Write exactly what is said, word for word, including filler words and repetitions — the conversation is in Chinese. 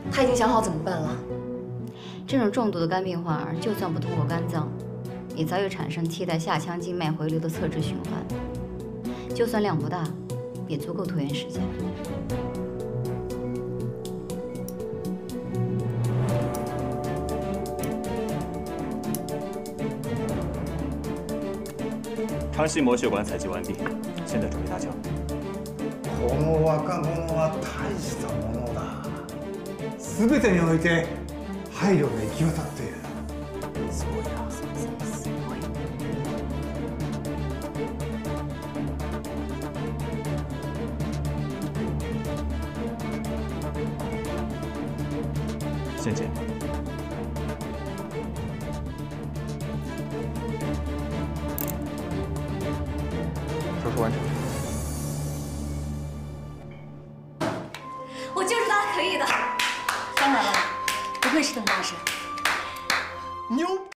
他已经想好怎么办了。 这种重度的肝病患儿，就算不通过肝脏，也早已产生替代下腔静脉回流的侧支循环。就算量不大，也足够拖延时间。 肠系膜血管采集完毕，现在准备搭桥。 この若者は大したものだ。全てにおいて配慮が行き渡っている。 すごいな。 すごい。 先见。手术完成。 我就知道他可以的。当然了，不愧是邓大神。 牛